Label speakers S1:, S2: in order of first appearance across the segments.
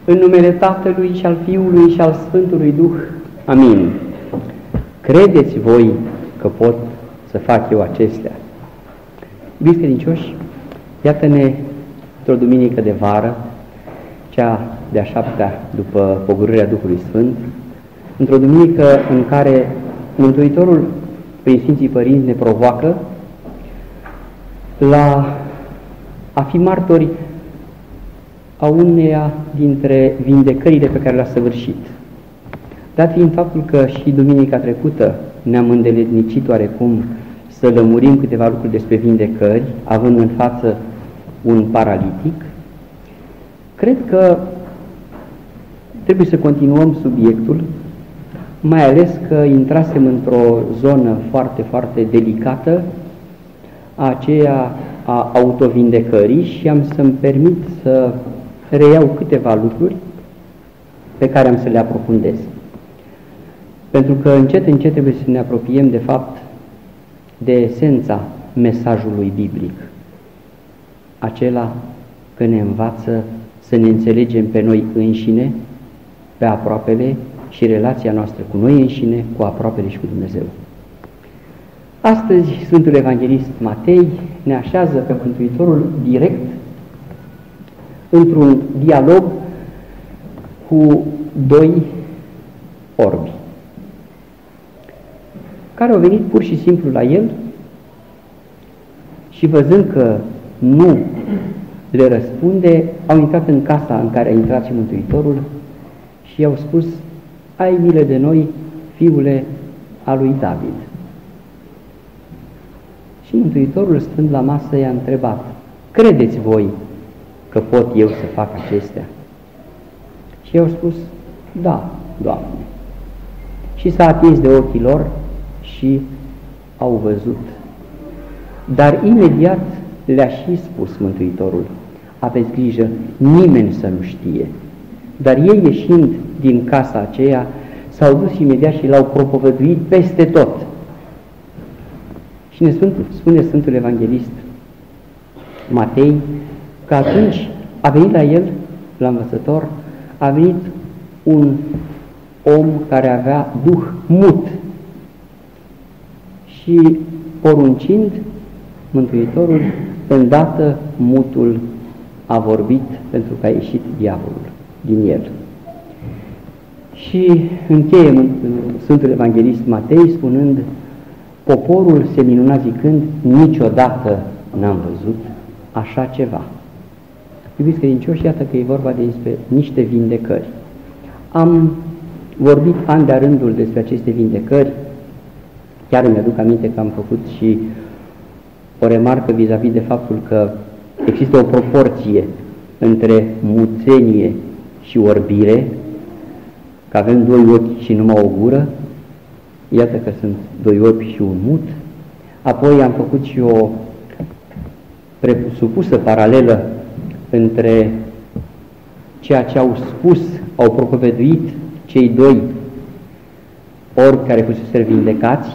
S1: În numele Tatălui și al Fiului și al Sfântului Duh. Amin. Credeți voi că pot să fac eu acestea? Iubiți credincioși, iată-ne într-o duminică de vară, cea de-a 7-a după pogorârea Duhului Sfânt, într-o duminică în care Mântuitorul, prin Sfinții Părinți, ne provoacă la a fi martori a uneia dintre vindecările pe care le-a săvârșit. Dat fiind faptul că și duminica trecută ne-am îndeletnicit oarecum să lămurim câteva lucruri despre vindecări, având în față un paralitic, cred că trebuie să continuăm subiectul, mai ales că intrasem într-o zonă foarte, foarte delicată, aceea a autovindecării, și am să-mi permit să reiau câteva lucruri pe care am să le aprofundez. Pentru că încet, încet trebuie să ne apropiem de fapt de esența mesajului biblic, acela că ne învață să ne înțelegem pe noi înșine, pe aproapele și relația noastră cu noi înșine, cu aproapele și cu Dumnezeu. Astăzi Sfântul Evanghelist Matei ne așează pe Mântuitorul direct într-un dialog cu doi orbi, care au venit pur și simplu la el și, văzând că nu le răspunde, au intrat în casa în care a intrat și Mântuitorul și i-au spus: ai milă de noi, fiule al lui David. Și Mântuitorul, stând la masă, i-a întrebat: credeți voi că pot eu să fac acestea? Și i-au spus: da, Doamne. Și s-a atins de ochii lor și au văzut. Dar imediat le-a și spus Mântuitorul: aveți grijă, nimeni să nu știe. Dar ei, ieșind din casa aceea, s-au dus imediat și l-au propovăduit peste tot. Și ne spune Sfântul Evanghelist Matei că atunci a venit la el, la învățător, a venit un om care avea duh mut și, poruncind, Mântuitorul, îndată mutul a vorbit, pentru că a ieșit diavolul din el. Și încheie Sfântul Evanghelist Matei spunând: poporul se minuna zicând: niciodată n-am văzut așa ceva. Iubiți credincioși, iată că e vorba despre niște vindecări. Am vorbit an de-a rândul despre aceste vindecări. Chiar îmi aduc aminte că am făcut și o remarcă vis-a-vis de faptul că există o proporție între muțenie și orbire, că avem doi ochi și numai o gură. Iată că sunt doi orbi și un mut. Apoi am făcut și o presupusă paralelă între ceea ce au spus, au propovăduit cei doi orbi care fusese vindecați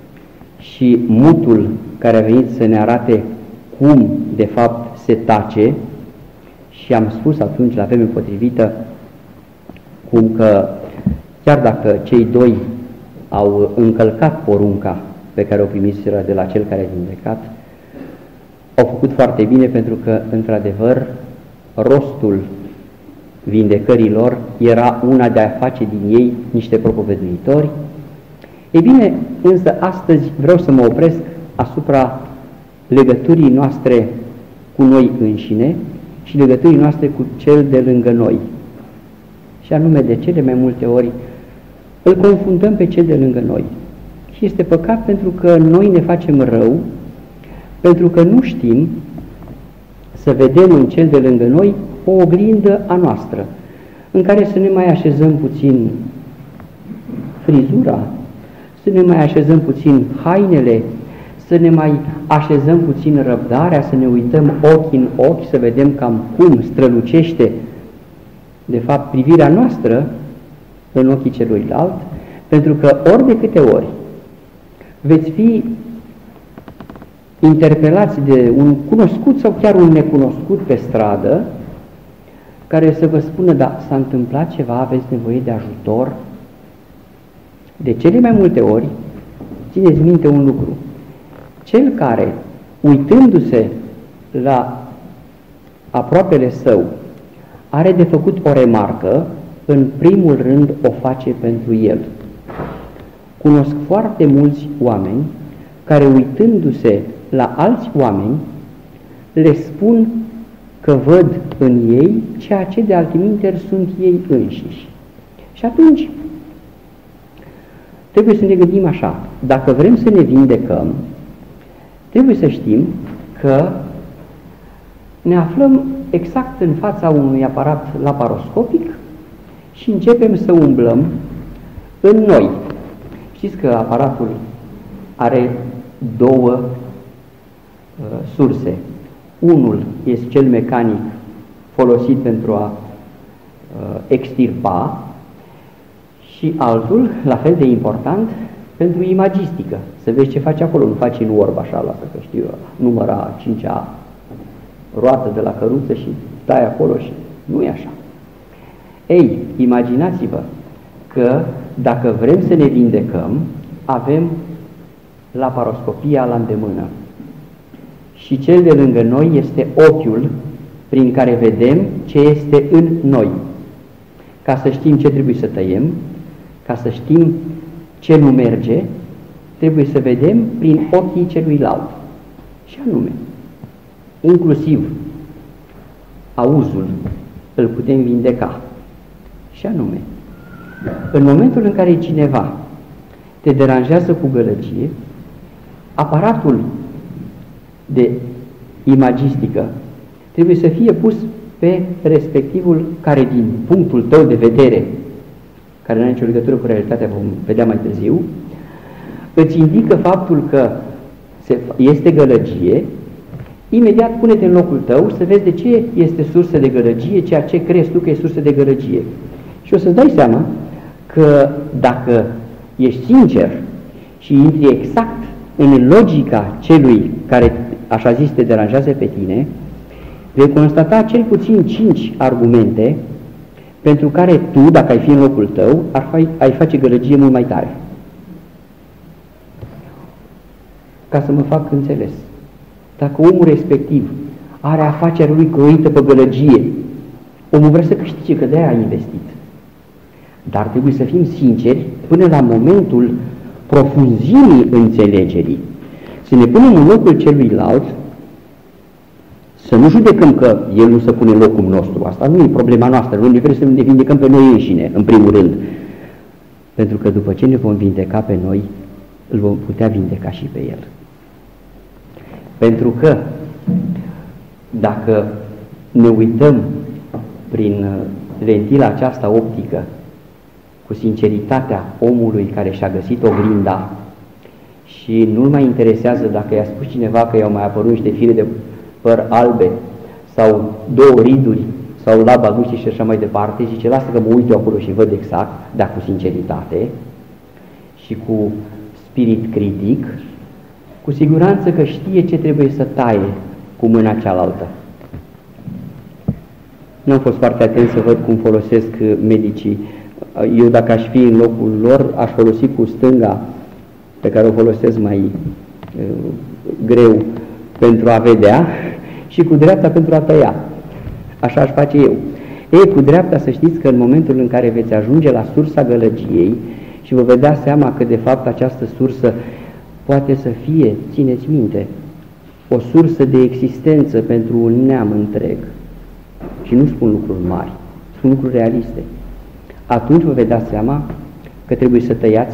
S1: și mutul care a venit să ne arate cum de fapt se tace. Și am spus atunci, la vremea potrivită, cum că chiar dacă cei doi au încălcat porunca pe care o primiseră de la cel care a vindecat, au făcut foarte bine, pentru că, într-adevăr, rostul vindecărilor era una de a face din ei niște propovăduitori. Ei bine, însă astăzi vreau să mă opresc asupra legăturii noastre cu noi înșine și legăturii noastre cu cel de lângă noi. Și anume, de cele mai multe ori îl confundăm pe cel de lângă noi. Și este păcat, pentru că noi ne facem rău, pentru că nu știm să vedem în cel de lângă noi o oglindă a noastră, în care să ne mai așezăm puțin frizura, să ne mai așezăm puțin hainele, să ne mai așezăm puțin răbdarea, să ne uităm ochi în ochi, să vedem cam cum strălucește de fapt privirea noastră în ochii celuilalt, pentru că ori de câte ori veți fi interpelați de un cunoscut sau chiar un necunoscut pe stradă, care să vă spună, da, s-a întâmplat ceva, aveți nevoie de ajutor. De cele mai multe ori, țineți minte un lucru, cel care, uitându-se la aproapele său, are de făcut o remarcă, în primul rând o face pentru el. Cunosc foarte mulți oameni care, uitându-se la alți oameni, le spun că văd în ei ceea ce de altiminteri sunt ei înșiși. Și atunci trebuie să ne gândim așa, dacă vrem să ne vindecăm, trebuie să știm că ne aflăm exact în fața unui aparat laparoscopic și începem să umblăm în noi. Știți că aparatul are două surse. Unul este cel mecanic folosit pentru a extirpa și altul, la fel de important, pentru imagistică. Să vezi ce face acolo, nu faci în orb așa, lasă că știu, număra 5-a roată de la căruță și stai acolo și nu e așa. Ei, imaginați-vă că dacă vrem să ne vindecăm, avem laparoscopia la îndemână. Și cel de lângă noi este ochiul prin care vedem ce este în noi. Ca să știm ce trebuie să tăiem, ca să știm ce nu merge, trebuie să vedem prin ochii celuilalt. Și anume, inclusiv auzul îl putem vindeca. Și anume, în momentul în care cineva te deranjează cu gălăgie, aparatul de imagistică trebuie să fie pus pe respectivul care, din punctul tău de vedere, care nu are nicio legătură cu realitatea, vom vedea mai târziu, îți indică faptul că este gălăgie. Imediat pune-te în locul tău să vezi de ce este sursă de gălăgie, ceea ce crezi tu că e sursă de gălăgie. Și o să-ți dai seama că dacă ești sincer și intri exact în logica celui care, așa zis, te deranjează pe tine, vei constata cel puțin 5 argumente pentru care tu, dacă ai fi în locul tău, ai face gălăgie mult mai tare. Ca să mă fac înțeles. Dacă omul respectiv are afacerea lui croită pe gălăgie, omul vrea să câștige, că de-aia a investit. Dar trebuie să fim sinceri până la momentul profunzimii înțelegerii. Să ne punem în locul celuilalt, să nu judecăm că el nu se pune în locul nostru. Asta nu e problema noastră. Noi vrem să ne vindecăm pe noi înșine, în primul rând. Pentru că după ce ne vom vindeca pe noi, îl vom putea vindeca și pe el. Pentru că dacă ne uităm prin lentila aceasta optică, cu sinceritatea omului care și-a găsit oglinda și nu-l mai interesează dacă i-a spus cineva că i-au mai apărut niște fire de păr albe sau 2 riduri sau laba guștii și așa mai departe, zice, lasă că mă uit eu acolo și văd exact, dar cu sinceritate și cu spirit critic, cu siguranță că știe ce trebuie să taie cu mâna cealaltă. Nu am fost foarte atent să văd cum folosesc medicii. Eu, dacă aș fi în locul lor, aș folosi cu stânga, pe care o folosesc mai greu pentru a vedea, și cu dreapta pentru a tăia. Așa aș face eu. Ei, cu dreapta să știți că în momentul în care veți ajunge la sursa gălăgiei și vă veți da seama că de fapt această sursă poate să fie, țineți minte, o sursă de existență pentru un neam întreg. Și nu spun lucruri mari, spun lucruri realiste. Atunci vă veți da seama că trebuie să tăiați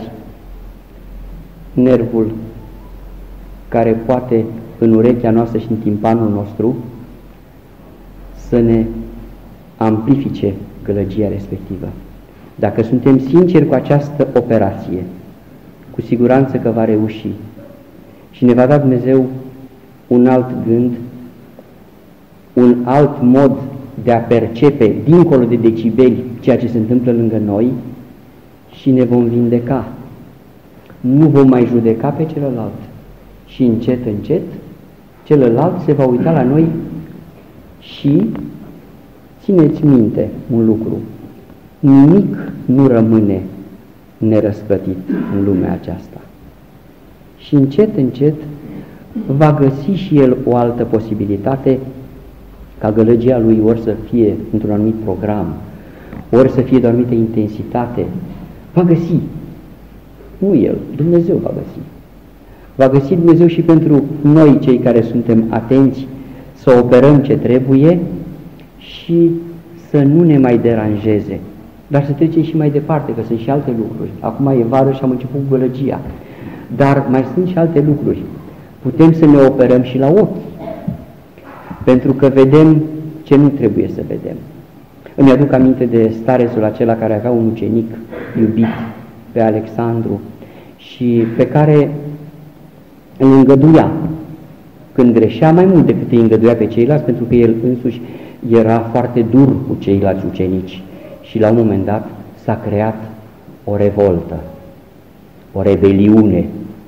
S1: nervul care poate în urechea noastră și în timpanul nostru să ne amplifice gălăgia respectivă. Dacă suntem sinceri cu această operație, cu siguranță că va reuși și ne va da Dumnezeu un alt gând, un alt mod de a percepe dincolo de decibeli ceea ce se întâmplă lângă noi și ne vom vindeca. Nu vom mai judeca pe celălalt și încet, încet, celălalt se va uita la noi și, țineți minte un lucru, nimic nu rămâne nerăsplătit în lumea aceasta. Și încet, încet va găsi și el o altă posibilitate ca gălăgia lui ori să fie într-un anumit program, ori să fie de o anumită intensitate. Va găsi, nu el, Dumnezeu va găsi. Va găsi Dumnezeu și pentru noi, cei care suntem atenți, să operăm ce trebuie și să nu ne mai deranjeze, dar să trecem și mai departe, că sunt și alte lucruri. Acum e vară și am început cu gălăgia, dar mai sunt și alte lucruri. Putem să ne operăm și la ochi, pentru că vedem ce nu trebuie să vedem. Îmi aduc aminte de starețul acela care avea un ucenic iubit pe Alexandru și pe care îl îngăduia când greșea mai mult decât îi îngăduia pe ceilalți, pentru că el însuși era foarte dur cu ceilalți ucenici și la un moment dat s-a creat o revoltă, o rebeliune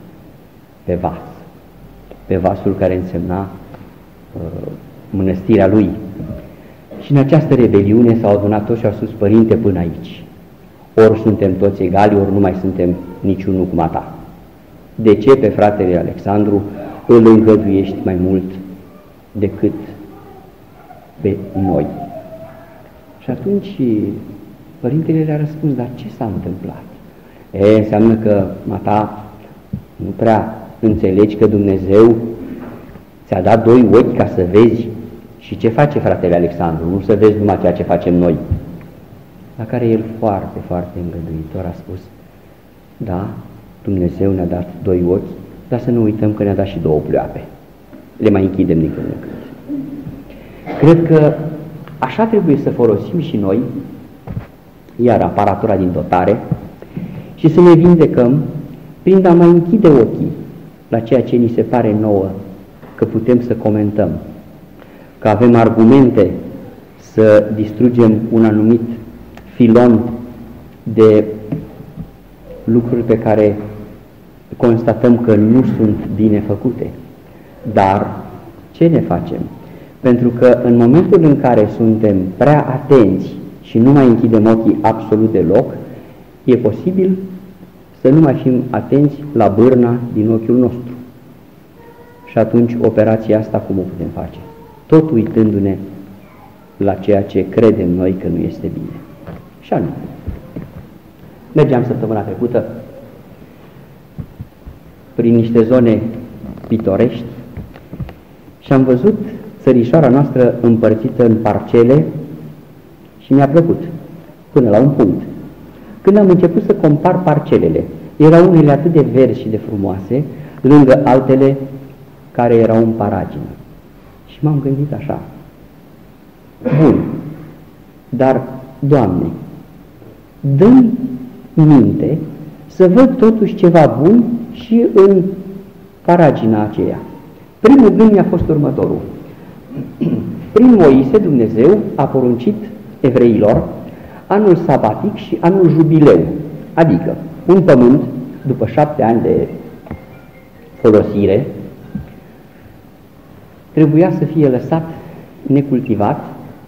S1: pe vasul care însemna mănăstirea lui. Și în această rebeliune s-au adunat toți și au spus: Părinte, până aici. Ori suntem toți egali, ori nu mai suntem niciunul cum a ta. De ce pe fratele Alexandru îl îngăduiești mai mult decât pe noi? Și atunci părintele le-a răspuns: dar ce s-a întâmplat? Înseamnă că ta nu prea înțelegi că Dumnezeu ți-a dat doi ochi ca să vezi. Și ce face fratele Alexandru? Nu să vezi numai ceea ce facem noi. La care el foarte, foarte îngăduitor a spus: da, Dumnezeu ne-a dat doi ochi, dar să nu uităm că ne-a dat și două pleoape. Le mai închidem din când în când. Cred că așa trebuie să folosim și noi, iar aparatura din dotare, și să ne vindecăm prin a mai închide ochii la ceea ce ni se pare nouă că putem să comentăm, că avem argumente să distrugem un anumit filon de lucruri pe care constatăm că nu sunt bine făcute. Dar ce ne facem? Pentru că în momentul în care suntem prea atenți și nu mai închidem ochii absolut deloc, e posibil să nu mai fim atenți la bârna din ochiul nostru. Și atunci operația asta cum o putem face? Tot uitându-ne la ceea ce credem noi că nu este bine. Și anume, mergeam săptămâna trecută prin niște zone pitorești și am văzut țărișoara noastră împărțită în parcele și mi-a plăcut până la un punct. Când am început să compar parcelele, erau unele atât de verzi și de frumoase, lângă altele care erau în paragină. Și m-am gândit așa: bun, dar, Doamne, dă-mi minte să văd totuși ceva bun și în paragina aceea. Primul gând mi-a fost următorul. Prin Moise, Dumnezeu a poruncit evreilor anul sabatic și anul jubileu, adică un pământ, după 7 ani de folosire, trebuia să fie lăsat necultivat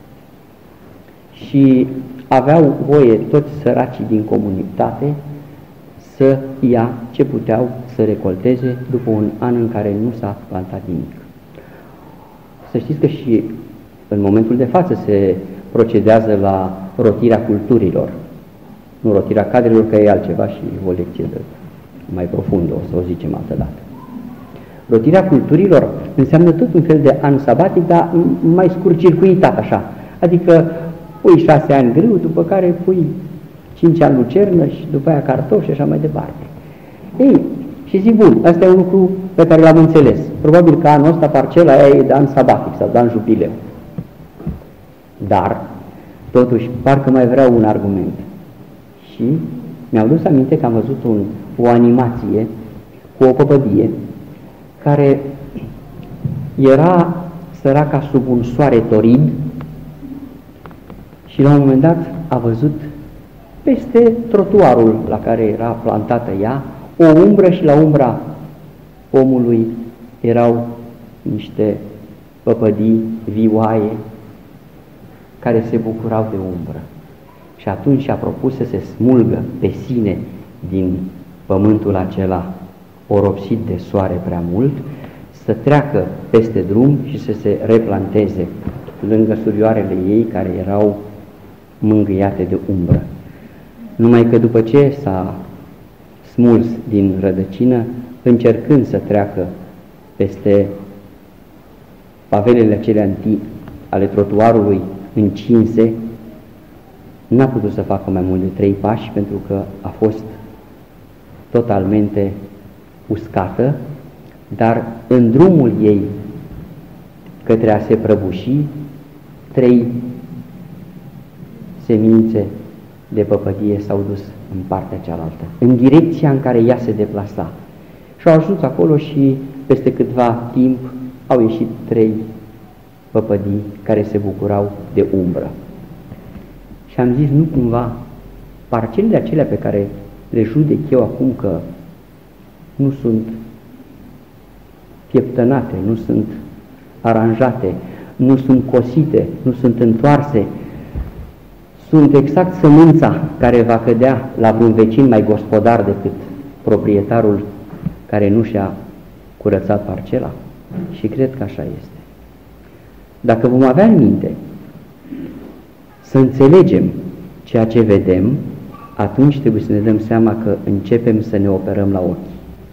S1: și aveau voie toți săracii din comunitate să ia ce puteau să recolteze după un an în care nu s-a plantat nimic. Să știți că și în momentul de față se procedează la rotirea culturilor. Nu rotirea cadrelor, că e altceva și o lecție mai profundă, o să o zicem altă dată. Rotirea culturilor înseamnă tot un fel de an sabatic, dar mai scurt circuitat așa. Adică pui 6 ani grâu, după care pui 5 ani lucernă și după aia cartofi și așa mai departe. Ei, și zic, bun, asta e un lucru pe care l-am înțeles. Probabil că anul ăsta parcela aia e de an sabatic sau de an jubileu. Dar, totuși, parcă mai vreau un argument. Și mi-au dus aminte că am văzut o animație cu o păpădie care era săraca sub un soare torid și la un moment dat a văzut peste trotuarul la care era plantată ea o umbră și la umbra omului erau niște păpădii vioaie care se bucurau de umbră. Și atunci a propus să se smulgă pe sine din pământul acela oropsit de soare prea mult, să treacă peste drum și să se replanteze lângă surioarele ei care erau mângâiate de umbră. Numai că după ce s-a smuls din rădăcină, încercând să treacă peste pavelele acelea ale trotuarului încinse, n-a putut să facă mai mult de 3 pași pentru că a fost totalmente uscată, dar în drumul ei către a se prăbuși, 3 semințe de păpădie s-au dus în partea cealaltă, în direcția în care ea se deplasa. Și au ajuns acolo și peste câtva timp au ieșit 3 păpădii care se bucurau de umbră. Și am zis, nu cumva, parcelele acelea pe care le judec eu acum că nu sunt pieptănate, nu sunt aranjate, nu sunt cosite, nu sunt întoarse, sunt exact sămânța care va cădea la vreun vecin mai gospodar decât proprietarul care nu și-a curățat parcela. Și cred că așa este. Dacă vom avea în minte să înțelegem ceea ce vedem, atunci trebuie să ne dăm seama că începem să ne operăm la ochi.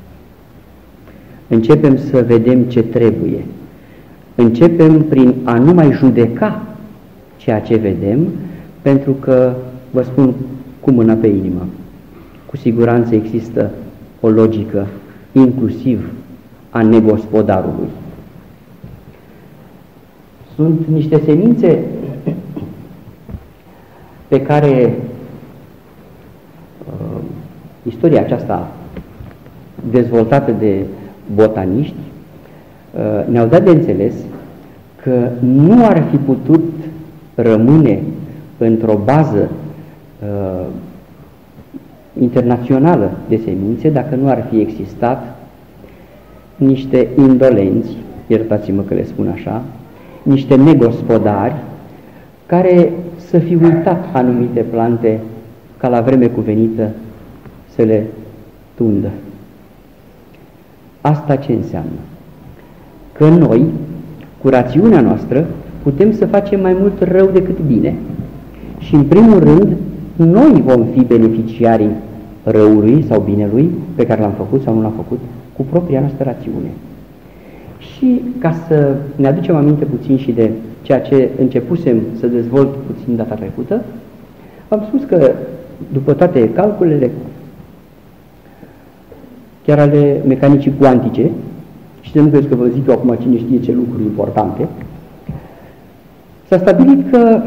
S1: Începem să vedem ce trebuie. Începem prin a nu mai judeca ceea ce vedem, pentru că, vă spun cu mâna pe inimă, cu siguranță există o logică inclusiv a negospodarului. Sunt niște semințe pe care istoria aceasta dezvoltată de botaniști ne-au dat de înțeles că nu ar fi putut rămâne într-o bază internațională de semințe dacă nu ar fi existat niște indolenți, iertați-mă că le spun așa, niște negospodari care să fi uitat anumite plante ca la vreme cuvenită să le tundă. Asta ce înseamnă? Că noi, cu rațiunea noastră, putem să facem mai mult rău decât bine. Și în primul rând, noi vom fi beneficiarii răului sau binelui pe care l-am făcut sau nu l-am făcut cu propria noastră rațiune. Și ca să ne aducem aminte puțin și de ceea ce începusem să dezvolt puțin data trecută, v-am spus că după toate calculele, chiar ale mecanicii cuantice, și să nu crezi că vă zic eu acum cine știe ce lucruri importante, s-a stabilit că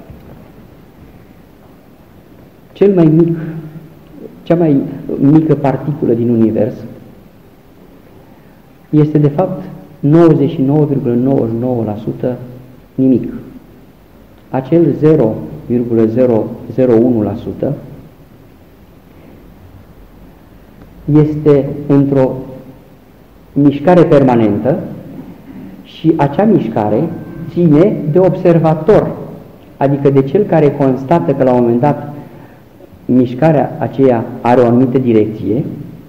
S1: cea mai mică particulă din univers este de fapt 99,99% nimic. Acel 0,001% este într-o mișcare permanentă și acea mișcare ține de observator, adică de cel care constată că la un moment dat mișcarea aceea are o anumită direcție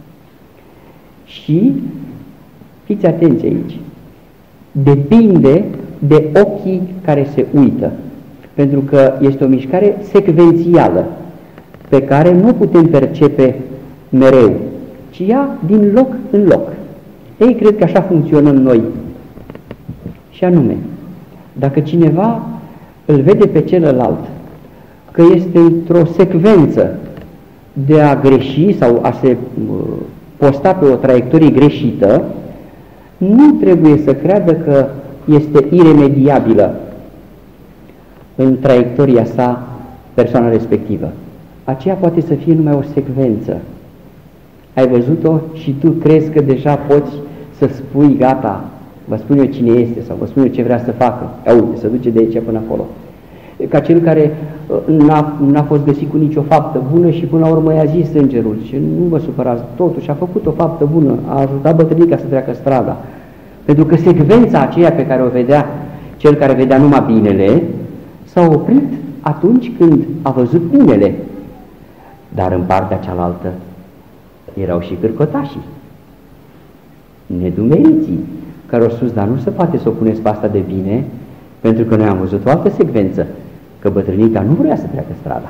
S1: și, fiți atenți aici, depinde de ochii care se uită, pentru că este o mișcare secvențială pe care nu putem percepe mereu, ci ea din loc în loc. Ei, cred că așa funcționăm noi. Și anume, dacă cineva îl vede pe celălalt că este într-o secvență de a greși sau a se posta pe o traiectorie greșită, nu trebuie să creadă că este iremediabilă în traiectoria sa persoana respectivă. Aceea poate să fie numai o secvență. Ai văzut-o și tu crezi că deja poți să spui, gata, vă spun eu cine este sau vă spun eu ce vrea să facă. Uite, se duce de aici până acolo. Ca cel care n-a fost găsit cu nicio faptă bună și până la urmă i-a zis îngerul și nu vă supărați, totuși a făcut o faptă bună, a ajutat bătrânica să treacă strada. Pentru că secvența aceea pe care o vedea cel care vedea numai binele S-a oprit atunci când a văzut binele, dar în partea cealaltă erau și cârcotașii, nedumeriții, care au spus, dar nu se poate să o puneți pe asta de bine, pentru că noi am văzut o altă secvență, că bătrânica nu vrea să treacă strada.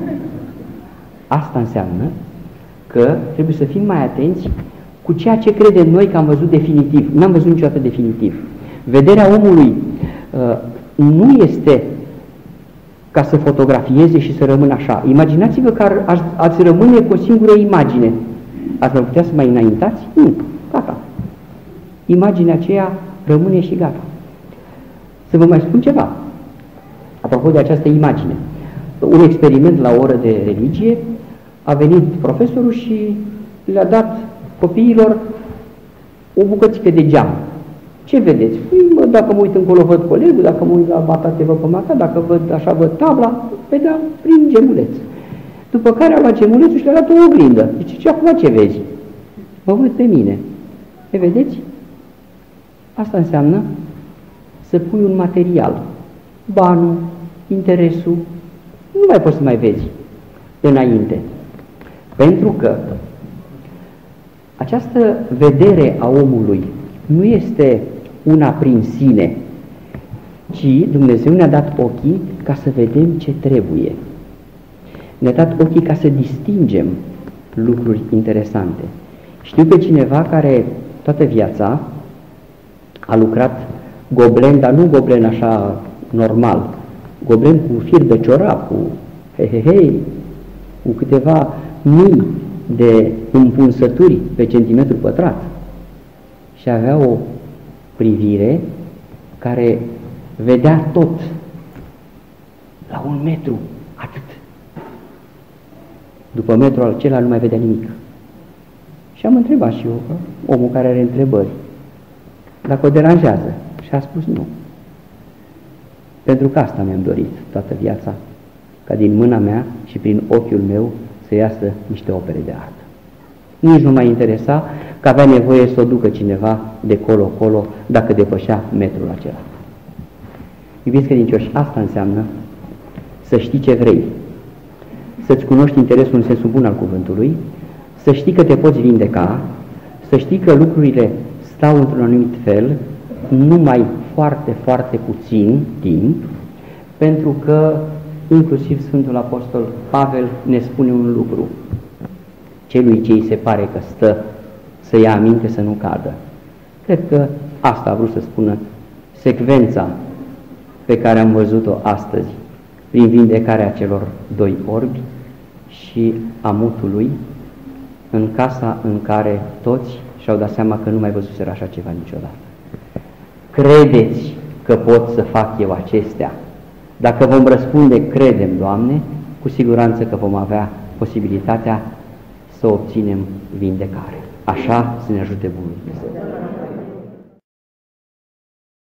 S1: Asta înseamnă că trebuie să fim mai atenți cu ceea ce credem noi că am văzut definitiv. N-am văzut niciodată definitiv. Vederea omului nu este ca să fotografieze și să rămână așa. Imaginați-vă că ați rămâne cu o singură imagine. Ați mai putea să mai înaintați? Nu. Gata. Imaginea aceea rămâne și gata. Să vă mai spun ceva. Apropo de această imagine. Un experiment la o oră de religie, a venit profesorul și le-a dat copiilor o bucățică de geam. Ce vedeți? Păi, dacă mă uit încolo văd colegul, dacă mă uit la batate văd pe mata, dacă văd așa văd tabla, vedeam prin gemuleț. După care a luat gemulețul și le-a dat o oglindă. Zice, ce acum ce vezi? Mă văd pe mine. E vedeți? Asta înseamnă să pui un material. Banul, interesul, nu mai poți să mai vezi înainte. Pentru că această vedere a omului nu este una prin sine, ci Dumnezeu ne-a dat ochii ca să vedem ce trebuie. Ne-a dat ochii ca să distingem lucruri interesante. Știu pe cineva care toată viața a lucrat goblen, dar nu goblen așa normal, goblen cu fir de ciorap, cu cu câteva mii de împunsături pe centimetru pătrat și avea o privire care vedea tot la 1 metru, atât. După metrul acela nu mai vedea nimic. Și am întrebat și eu, omul care are întrebări, dacă o deranjează, și a spus nu. Pentru că asta mi-am dorit toată viața, ca din mâna mea și prin ochiul meu să iasă niște opere de artă. Nici nu m-a interesa că avea nevoie să o ducă cineva de colo-colo dacă depășea metrul acela. Iubiți credincioși, asta înseamnă să știi ce vrei, să-ți cunoști interesul în sensul bun al cuvântului, să știi că te poți vindeca, să știi că lucrurile stau într-un anumit fel, numai foarte, foarte puțin timp, pentru că inclusiv Sfântul Apostol Pavel ne spune un lucru. Celui ce îi se pare că stă să ia aminte să nu cadă. Cred că asta a vrut să spună secvența pe care am văzut-o astăzi prin vindecarea celor 2 orbi și a mutului în casa în care toți și-au dat seama că nu mai văzuseră așa ceva niciodată. Credeți că pot să fac eu acestea? Dacă vom răspunde, credem, Doamne, cu siguranță că vom avea posibilitatea să obținem vindecare. Așa să ne ajute Bunul Dumnezeu.